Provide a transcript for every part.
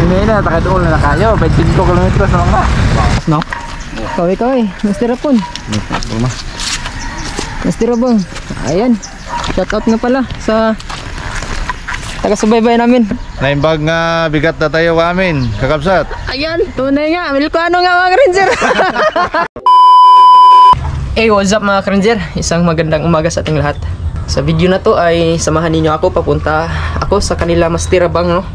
Ngayon na, takit ulo na kayo. 25 kilometers na lang ba? No? Kaway, Mr. Rapon. Mr. Rapon. Ayan. Shout out nga pala sa taga-subaybay namin. Naimbag nga bigat na tayo amin, kakabsat. Ayan, tunay nga. Milkano nga mga Ranger. Hey, what's up mga Ranger? Isang magandang umaga sa ating lahat. Sa video na to ay samahan ninyo ako papunta ako sa kanila Mastirabang, no?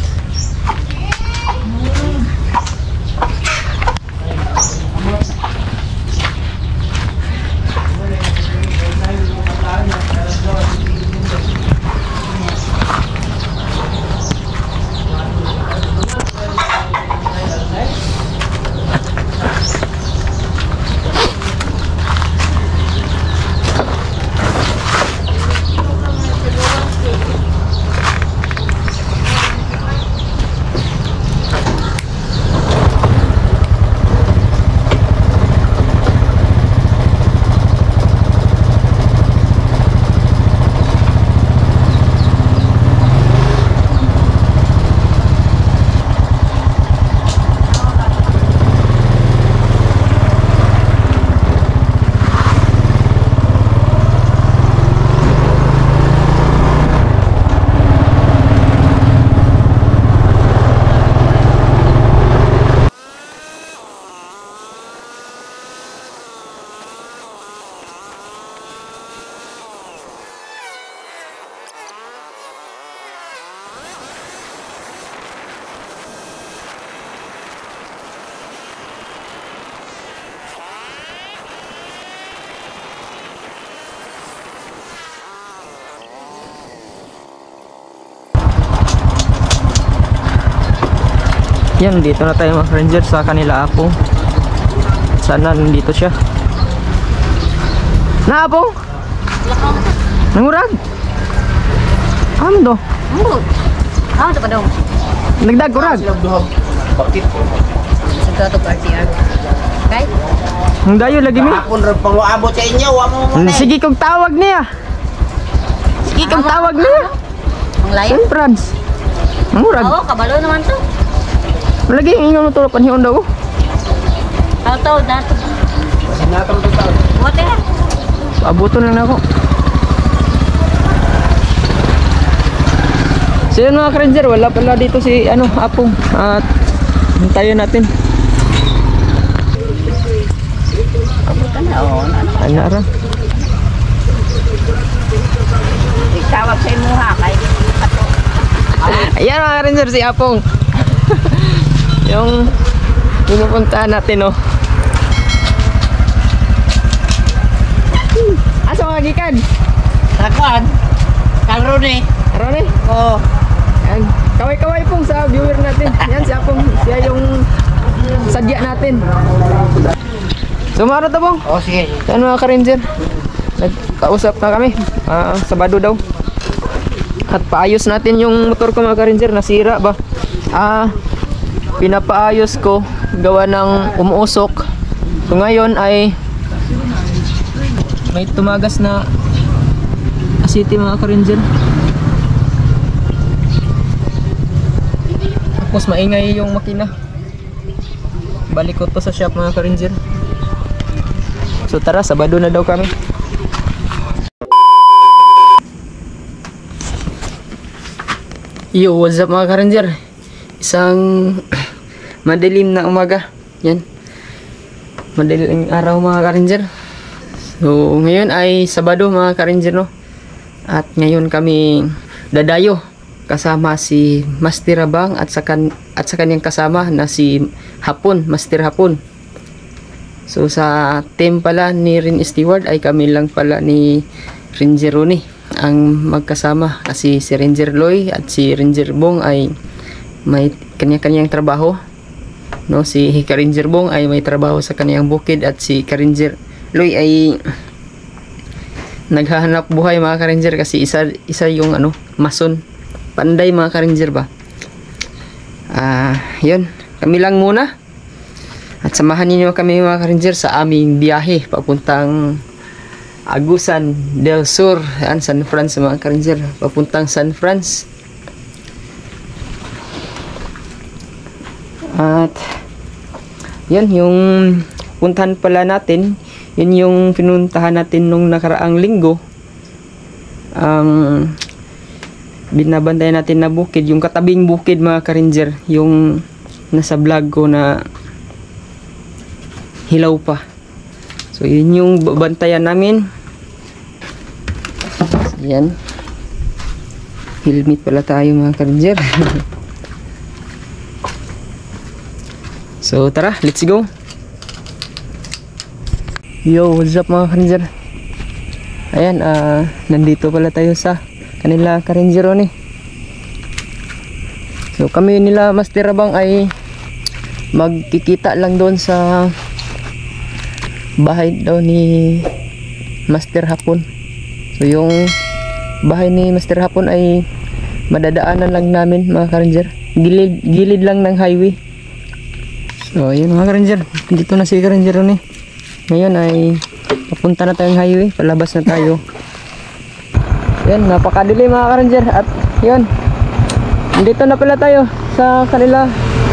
Yan, dito na tayo mga Ranger sa kanila Apong. Sana nandito siya. Na Apong? Nangurag? Ano do? Murag. Ano to pa daw? Nagdag urag? Bakit? Sa to RTR. Okay? Ang dayo lagi mi. Akon rin pang-uabot sa inyo, wamo mo na. Sige kong tawag niya. Sige kong tawag niya. Ang layo? San France. Nangurag? Oo, kabalo naman to. Malagi yung inyo mo panihon daw. Tawag dato. Sinatang ito tao. Buti na. Paabuton lang ako. So yun mga Ranger, wala pala dito si Apong. At hintayin natin. Abutan na, oo. Ano ara? Itawag sa imo ha, kay ato. Ayan mga Ranger, si Apong. Yung pinupuntahan natin, oh. Asa mga gikan? Takuan, Kalrone. Arone? Oo. Yan. Kaway-kaway pong sa viewer natin. Yan si Apong. Siya yung sadya natin. Sumaro to pong. O sige. Yan mga ka-Ranger. Nagkausap na kami. Sabado daw. At paayos natin yung motor ko mga ka-Ranger. Nasira ba? Pinapaayos ko gawa ng umuusok. So ngayon ay may tumagas na asiti mga ka-Ranger. Tapos maingay yung makina. Balik ko to sa shop mga ka-Ranger. So tara, Sabado na daw kami. Yo, what's up mga ka-Ranger? Isang madilim na umaga. Yan. Madilim araw mga ka-Ranger. So ngayon ay Sabado mga ka-Ranger, no? At ngayon kami dadayo kasama si Mastirabang at sa kanyang kasama na si Hapon, Master Hapon. So sa team pala ni Rin Steward ay kami lang pala ni Ranger Rooney ang magkasama, kasi si Ranger Loy at si Ranger Bong ay may kanya-kanyang trabaho, no? Si Ranger Bong ay may trabaho sa kanyang bukid at si Ranger Loy ay naghahanap buhay mga ka-Ranger, kasi isa yung mason. Panday mga ka-Ranger ba. Yun, kami lang muna. At samahan niyo kami mga ka-Ranger sa aming biyahe papuntang Agusan del Sur, San France mga ka-Ranger, papuntang San France. At yan yung puntahan pala natin, yun yung pinuntahan natin nung nakaraang linggo. Ang binabantayan natin na bukid, yung katabing bukid mga ka-ranger, yung nasa vlog ko na hilaw pa. So yun yung bantayan namin. Yan. Helmet pala tayo mga ka-ranger. So tara, let's go. Yo, what's up mga ka-ranger? Ayan, nandito pala tayo sa kanila ka-ranger ni. So kami nila Master Abang ay magkikita lang doon sa bahay daw ni Master Hapon. So yung bahay ni Master Hapon ay madadaanan lang namin mga ka-ranger. Gilid lang ng highway. So ayun mga ka-ranger, dito na si ka-ranger ni. Ngayon ay papunta na tayong highway, palabas na tayo. Yan, napakadilim mga ka-ranger. At yun, dito na pala tayo sa kanila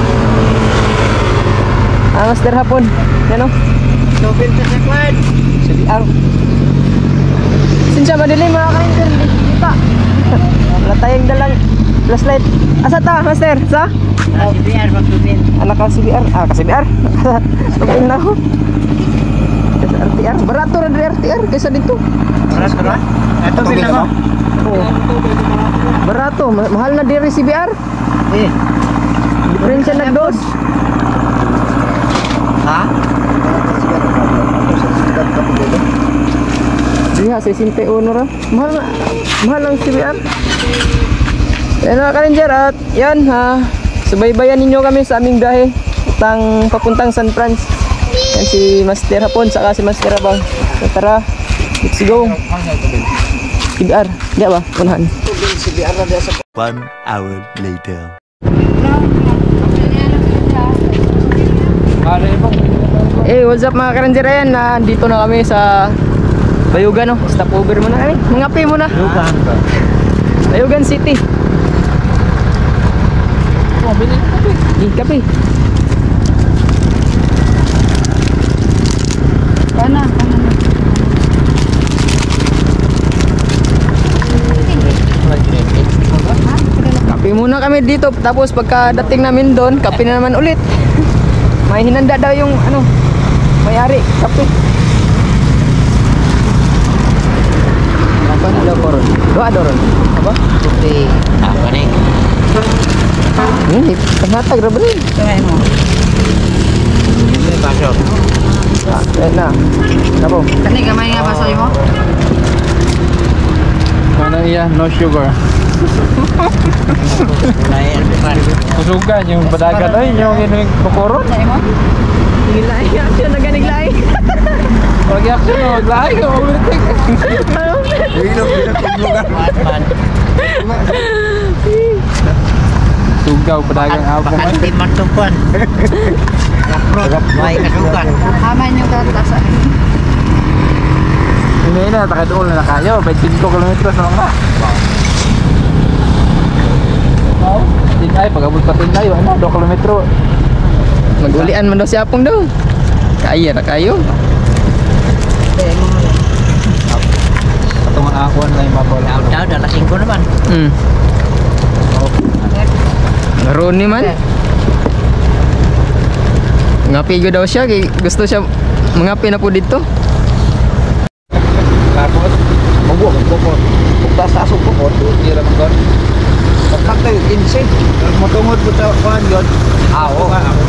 Master Hapon. Yan o, Sobil sa sekwan. sabi ang sinsya madilim mga ka-ranger. Hindi kita. Wala tayong dalang flashlight. Asa ta Master? Sa? CBR magtubin. Anak ka CBR? Ka CBR? Sabihin na ako. Sa RTR, barato na dari RTR kaysa dito. Barato na? Ito bil na mo. Oh. Barato, mahal na diri CBR. Eh. Diferensya na dos. Ha? Diha, 61 ra. Mahal ang CBR. Yan mga ka-ranger, at yan ha, subaybayan ninyo kami sa aming biyahe papuntang San Franz. Yan si Master Hapon saka si Master Abang. So tara, let's go. CBR, di ba? Unahan. 1 hour later. What's up mga ka-ranger? Ayan, nandito na kami sa Bayugan, no? Stop over muna kami. Mangapi muna. Bayugan City. Oh, bilhin ka kape. Kape. Kana. Kape muna kami dito, tapos pagkadating namin doon, kape na naman ulit. May hinanda daw yung may-ari, kape. Apa na koron? Doa doron. Apa? Bukti. Apa nih? Ini ternyata grabe rin. Tengah mo. Ini pasok. Na. Nabo. Kani gamay nga baso mo? Ano iya, no sugar. Lain bukan. Kusugan yung badagan ay yung kokoron. Gila ya, siya naganiglaing. Wag action no, lahi ko ulitik. Pan. Sugaw badagang abong. Pakan timan tumpuan. Kaprot. Baik kasukan. Haman yung kartasa. Hindi na, takadol na kayo. 25 kilometers na lang na. Wow. Hindi tayo, pag-abot pa din tayo. 2 kilometro. Magulian man daw si Apong daw. Kaya na kayo. Patungan ako na yung mabala. Daw dah lasing ko naman. Ngaroon ni man. Ngapi daw siya, gusto siya mangapi na po dito. Tapos, mabuha kong kupon. Pagtas sa asong kupon, tira mo doon. Pagkat tayo, insane. Matungod po sa kuhan yun. Oo.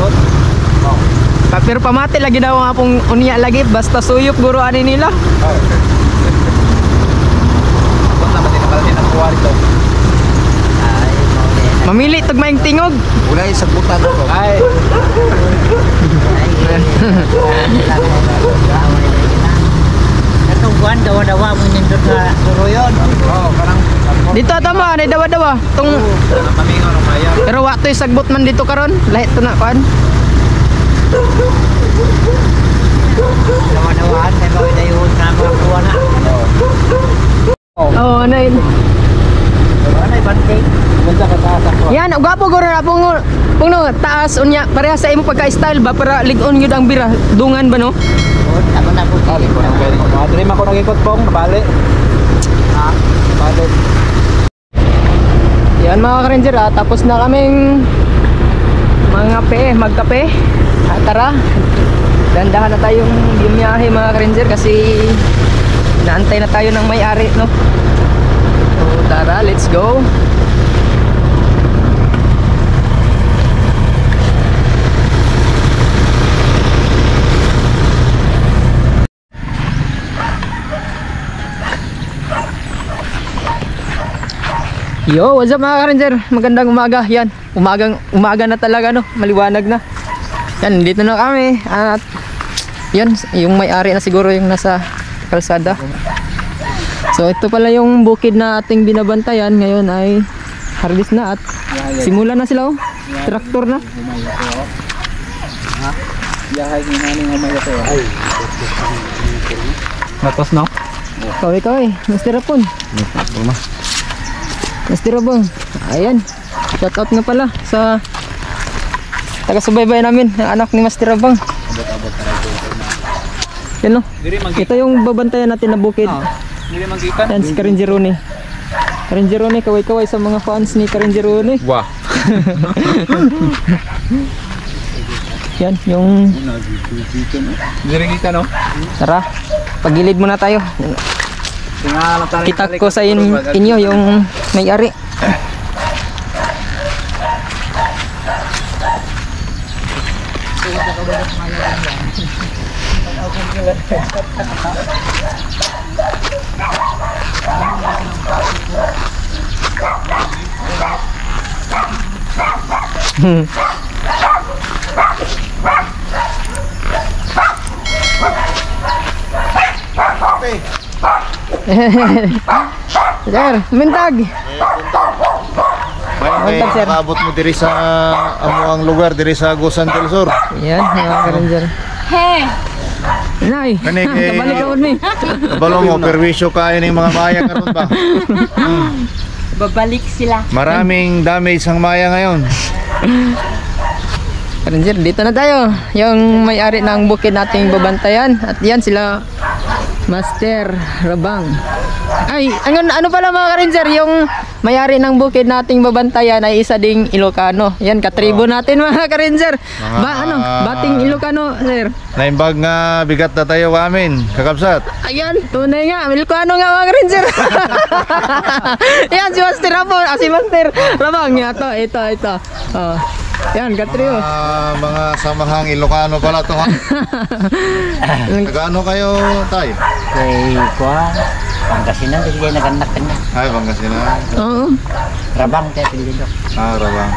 Pero pamati lagi daw nga pong unya lagi, basta suyop guro ani nila. Ba't naman din nakalagay ng kuha rito? Ay, mau deh. Mamili tag maing tingog. Ulay, sagutan ko. Ay. Katungguan dawa-dawa mo nindot sa suruyon. Oo, parang... Dito tama, na dawa-dawa. Tung Pamingaw ng maya. pero wa to'y sagbot man dito karon. Lahi to na kuan. Dawa-dawaan kay bawi dayuhon na mga kuha na. Oh, ano yun? Dawa na ibante. Ganda ka taas ako. Yan, gwapo guro na pong Puno taas unya pareha sa imo pagka-style ba para ligon gyud ang bira. Dungan ba no? Ako na po. Kali ko nang pwede. Madre man ko nagikot pong, balik. Ha? Balik. Yan mga ka-ranger, tapos na kaming magkape. Tara, dandahan na tayong bumiyahe mga ka-ranger kasi naantay na tayo ng may-ari, no? So tara, let's go. Yo, what's up mga ka-ranger? Magandang umaga. Yan, umaga na talaga, no? Maliwanag na. Yan, dito na kami. At yan, yung may-ari na siguro yung nasa kalsada. So ito pala yung bukid na ating binabantayan. Ngayon ay harvest na at simula na sila, oh. Traktor na. Yahay ni nani umay ito. Ay. Natos no? Kaway, Mr. Rapon. Mr. Rabong, ayan, shout out nga pala sa taga-subaybay namin, ang anak ni Mr. Rabong. Yan, no? Ito yung babantayan natin na bukid. Yan si Karen Jerone. Karen Jerone, kaway-kaway sa mga fans ni Karen Jerone. Wah. Yan, yung Diring kita no? tara, pagilid muna tayo. Kita ko sa inyo yung may-ari. Sir, mintag. May sir. nakabot mo diri sa amuang lugar diri sa Agusan del Sur. Yan, mga ka-ranger. Hey! Nay, Kani kay- kabalik ako ni. Kabalo mo perwisyo kayo ning mga maya karon ba? Babalik sila. Maraming damage ang maya ngayon. Ka-ranger, dito na tayo. Yung may-ari ng bukid nating babantayan. At yan sila, Master Rabang. Ay, ano pala mga ka-ranger, yung may-ari ng bukid nating babantayan ay isa ding Ilocano. Yan, katribo natin mga ka-ranger. Bating Ilocano, sir. Naimbag nga bigat na tayo amin, kakabsat. Ayan, tunay nga, Ilocano nga mga ka-ranger. Yan, si Master Rabang, si Master Rabang. Ito. Oh. Yan, katribo. Mga samahang Ilocano pala to ha. Nagano kayo tayo? Kay Kuan, Pangasinan, kasi kayo nag-anak kanya. Ay, Pangasinan. Oo. Rabang tayo pilidok. Rabang.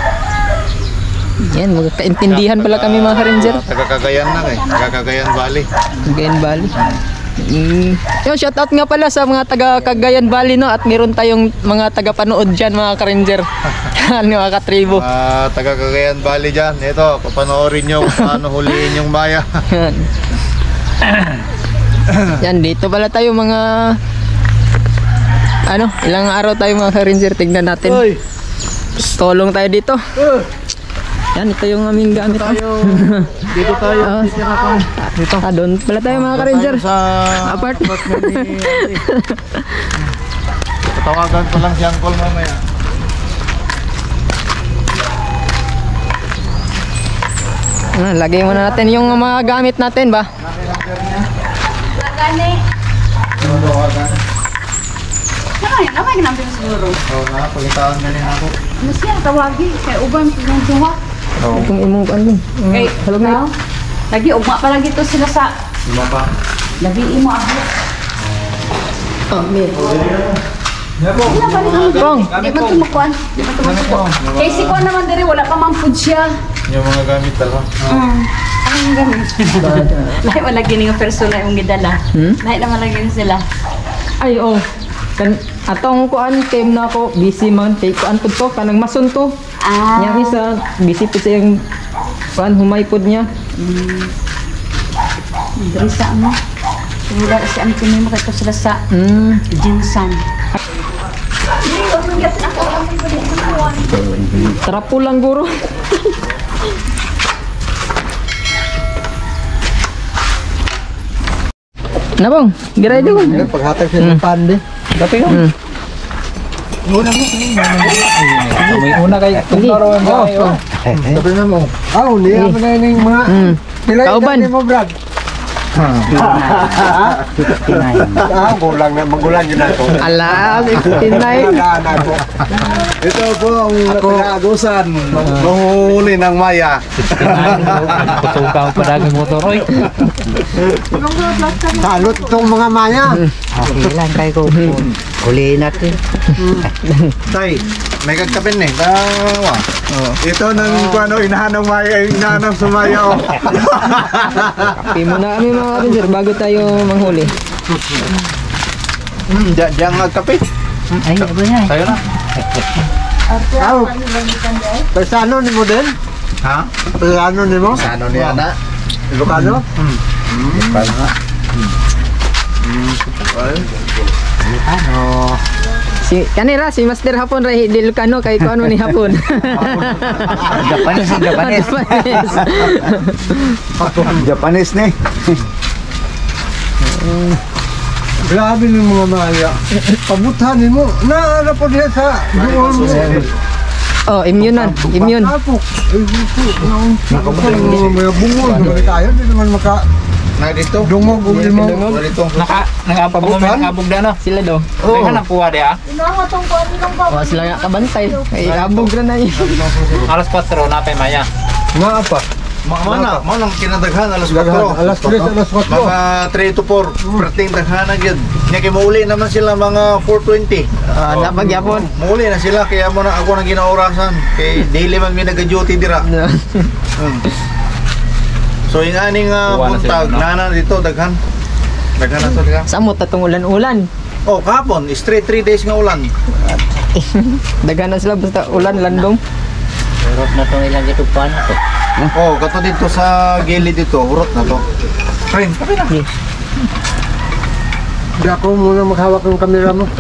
Yan, magkakaintindihan pala kami mga ka-ranger. Taga Cagayan na taga Cagayan Valley. Cagayan Valley. Yo, shout out nga pala sa mga taga Cagayan Valley, no, at meron tayong mga taga panood diyan mga ka-ranger. Mga katribo. Taga Cagayan Valley dyan. Ito, papanoorin nyo kung paano huliin yung maya. Yan, dito pala tayo mga ilang araw tayo mga ka-ranger, tignan natin. Tolong tayo dito. Yan, ito yung aming gamit. Dito tayo. Dito. Doon pala tayo mga ka-ranger. Sa Apartment ni Tatawagan ko lang si Uncle mamaya. Lagay muna natin yung mga gamit natin ba? Lagani. Namay namin siguro. Oo nga, pagkitaan galing ako. Ano siya, tawagi. Kay uban, ng duha. Itong imong ano. Kay, lagi, ugma pa lagi to sila sa... Lima pa. Lagi imo abot. Pong. Di ba ito makuan? Di ba ito makuan? Kay si Kuan naman diri, wala pa man food siya. Yung mga gamit talaga. Anong gamit? Lahat wala gini nga persona yung gidala. Lahat naman lagi sila. Ay, atong kuan team na ako busy man kay kuan pud to kanang mason to. Nya isa busy pud sa yung kuan humay pud niya. Diri sa mo. Wala si ang kini makato sila sa Jinsan. Trapo lang guro. Nabong, giray di ko. Paghatag sa pande. Kape ko. Una kay Tungtaro ang bayo. Sabi na mo. Niya mo na yung mga... Kauban. mo, Brad. Magulang yun ako. Ala, 69. Ako. Ito po ang pinag-agusan. Manghuli ng maya. Kutukaw pa dagang motor oy. Salot itong mga maya. Okay lang kayo ko. Huliin natin. Tay, may kagkapin eh. Dawa. Ito nang inahanang maya, inahanang sumaya. Kape muna kami mga Ranger bago tayo manghuli. Diyan magkape. Ay, ano yan? Tayo na. Persano ni mo din? Ha? Persano ni mo? Ano ni Ana? Ilocano? Paano nga? Ano? Si kanira si Master Hapon ray di Lucano kay ko ano ni Hapon. Japanese, Japanese. Japanese ni. Grabe ng mga maya. Pabutanin mo. Naala po diya sa doon mo. Oh, immune na. Immune. Tapok. May bungol. May tayo. Hindi naman maka... Na dito. Dungog. Hindi mo. Dito. Nakapabog na no. Sila do. Kaya hanap kuha dia. Oh, sila nga kabantay. Ay abog na yun. Alas 4 na pa maya. Nga pa. Mana kinadaghan alas 4. Alas 3, alas 4. Mga 3 to 4 perting daghanan gyud. Nya kay mauli naman sila mga 4:20. Napagyapon. Mauli na sila kaya mo na ako nang ginaorasan kay daily man mi nag-duty dira. So yung aning buntag nana dito daghan. Daghan na to dira. Samot atong ulan-ulan. Oh, kahapon straight 3 days nga ulan. Daghan na sila basta ulan landong. Urot na itong ilang gitupan ito. Oh, kato dito sa gilid dito, urot na to. Friend, kape na. Hindi ako muna maghawak ng kamera mo.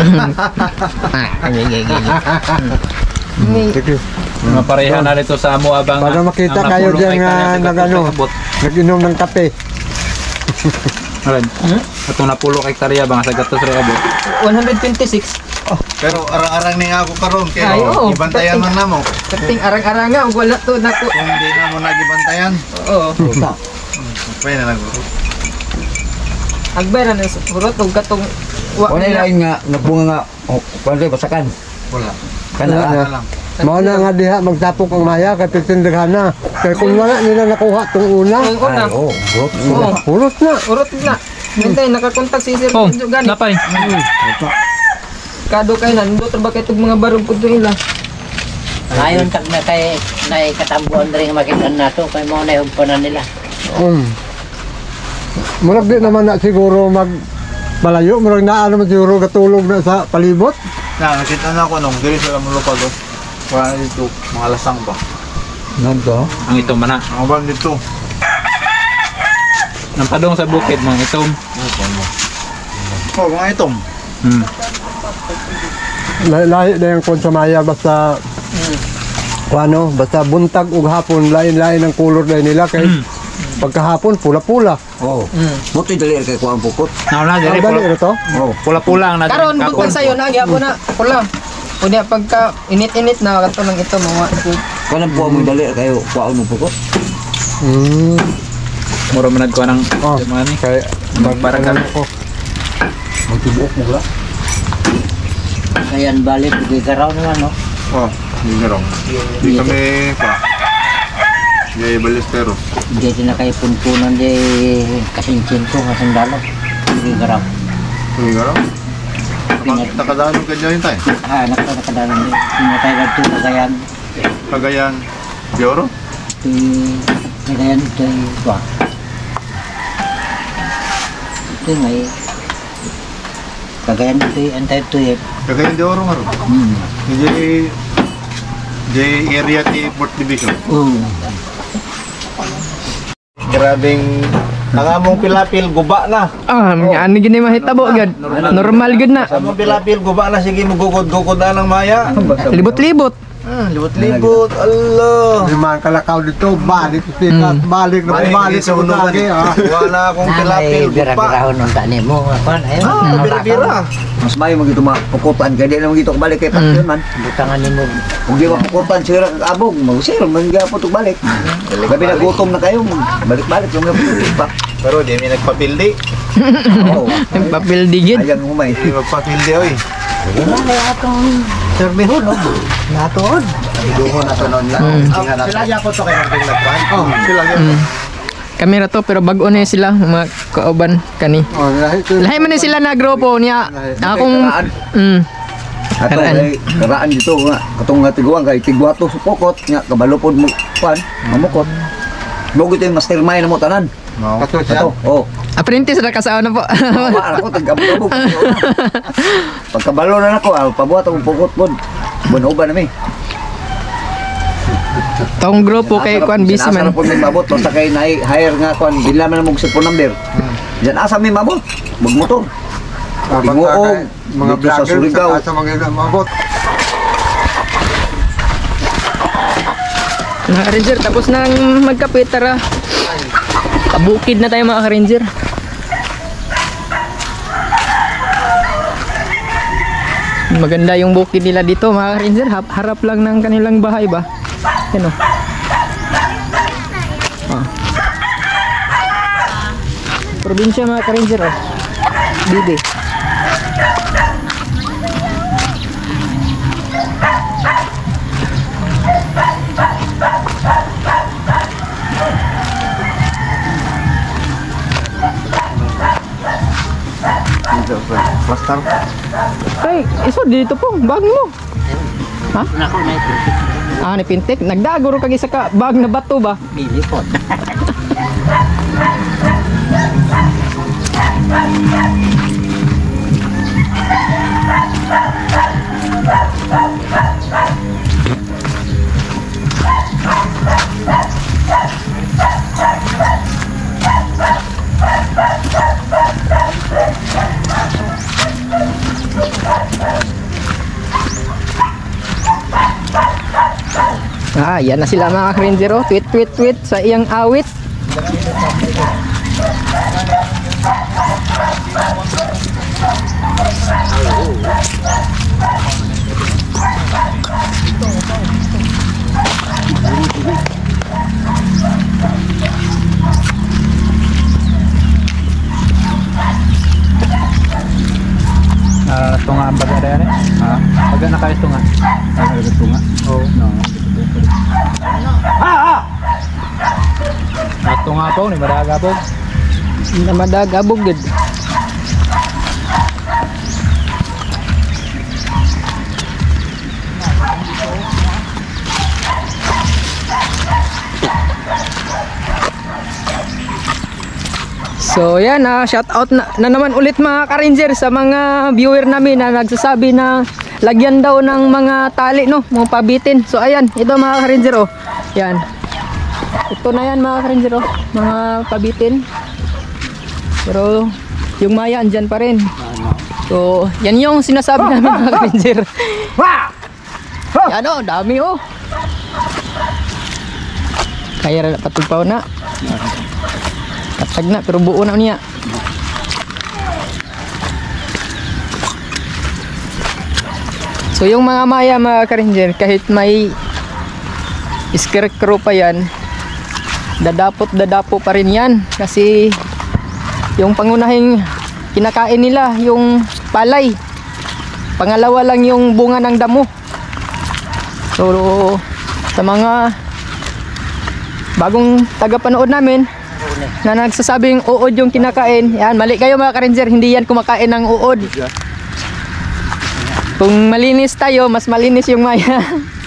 Sige. Mga pareha na dito sa amo abang. Para makita ang kayo napulong dyan kay nga kanya nag-ano. abot. Nag-inom ng kape. Alin? Ito napulo kay Tarya bang sa gatos ra abot. 126. Pero arang-arang ni nga ako karon kay Ay, oo. ibantayan man namo. Kating arang-arang nga wala to nako. Kung hindi na mo nagibantayan, Oo. pwede na nag Agbay ra na surot og katong wa Wala nila. lang nga, nagbunga nga. Kuwan rin, basakan. wala. Kana Wala lang. Mao na nga diha magtapok ang maya kay pitindaghan na. Kaya kung wala nila nakuha tong una, Ang una. oo, bro. Oo. urot na. Urot na. Hintay nakakontak si Sir Oh, gani. napay. Kado kay nando tra ba kay tug mga barong pud ila. Ngayon tag na kay katambuan rin makita nato kay mo na yung panan nila. Murag di naman na siguro malayo, murag na naman siguro katulog na sa palibot. Na nakita na ako nung diri sa lupa do. Wala dito mga lasang ba. Nando? Ang ito mana. Ang bang dito. Nang padong sa bukid mga itom. Oh, mga itom. Lahi na yung konsumaya basta basta buntag ug hapon lain-lain ang kulor na nila kay pagkahapon pula-pula. Oo. Buti dali kay kuwang pukot. Nawala Ang diri dali pula. ito. Oo. Pula-pula ang Karon natin. bukod sayo na gyapon na pula. Unya pagka init-init na kato ng ito mga Kung ang buwan mo dali kayo kuwang mo pukot. Muro manad ko ng Oh. mga ni. Kay Parang ano ko. Magtibok mo la. Ayan balik gigaraw naman no. Oh, hindi ron. Di kami pa. Di balesteros. Hindi na kayo punpunan di kasincin ko kasandalo. Gigaraw. Hindi ron. Nakadaan ka dyan tayo. Nakadalan din. Pinatay lang ito Cagayan. Cagayan. Di oro? Cagayan ito ba? Ito may Cagayan ito antay ito eh. Cagayan di oro nga ron. Di area ti Port Division. Grabing ang among pilapil guba na. ano gini mahitabo gad. Normal gud na. Sa among pilapil guba na sige magugod-gugod na ng maya. Libot-libot. Libot-libot, Allah. Lima kalakaw dito, balik balik sa lagi. Wala akong Nanay, tilapil. bira-birahon ng tani mo. Kuan, ayun. Bira-bira. Mas mayo magito mapukutan kaya di na magito balik kay Patyon man. Butangan ni mo. Kung di mapukutan sira kag abog, magsira man gyapon ug balik. Gabi na gutom na kayo, balik-balik yung pa. Pero di mi nagpapildi. Oo. Papel digid. Ayang humay. Di magpapildi oy. Nanay atong serbihon, no? Natuod. Duho na to noon lang. Tingnan natin. Sila ya ko to kay naging nagpan. Oh, sila ya. Kamera to pero bago na sila mga kauban kani. Oh, Lahi man ni sila na grupo niya. Akong Ato Karaan. kay karaan dito nga katong nga tiguan kay tigwato sa pokot nga kabalupod mo pan mamukot. Mogo ito yung mastermind mo tanan. Kato siya. Ato, oh. apprentice na kasawa na po. Wala ako tagabog. Pagkabalo na ako, pabuhat akong pokot pod. Bunuban na mi. Tong grupo kay Kwan busy man. Sinasara po may mabot basta kay hire nga Kwan, bila man mo cellphone number. Diyan asa may mabot. Magmotor. Tinguog, Mga dito sa vlogger Surigao. sa mga mabot. Mga ka-ranger, tapos nang magkapit, tara. Kabukid na tayo mga ka-ranger. Maganda yung bukid nila dito mga ka-ranger. Harap lang ng kanilang bahay ba? Yan o. Probinsya mga ka-ranger o. Bibi. Plaster. Ay, iso dito po, bag mo. Ha? Nako na ito. Ni pintik. Nagdaguro kag isa ka bag na bato ba? Bili po. Yan na sila mga ka-ranger oh. Tweet, tweet, tweet sa iyang awit. Tunga ang baga rin. Baga na kayo tunga. Tunga. Oo. Tunga po, ni madaga po. Na madagabog gid. So yan, shout out na naman ulit mga ka-ranger sa mga viewer namin na nagsasabi na lagyan daw ng mga tali no, mga pabitin. So ayan, ito mga ka-ranger oh. Yan. Ito na yan mga ka-ranger oh, mga pabitin. Pero yung maya andyan pa rin. So yan yung sinasabi namin mga ka-ranger. Yan oh, dami oh. Kaya na patugpaw na. Katag na pero buo na niya. So yung mga maya mga ka-ranger, kahit may scarecrow pa yan, dadapo pa rin yan kasi yung pangunahing kinakain nila yung palay, pangalawa lang yung bunga ng damo. So sa mga bagong tagapanood namin na nagsasabing uod yung kinakain, yan, mali kayo mga ka-ranger, hindi yan kumakain ng uod. Kung malinis tayo, mas malinis yung maya.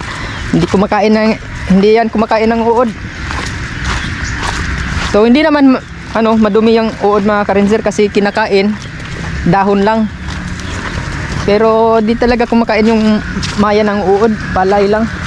Hindi yan kumakain ng uod. So hindi naman madumi yung uod mga ka-ranger kasi kinakain dahon lang. Pero di talaga kumakain yung maya ng uod, palay lang.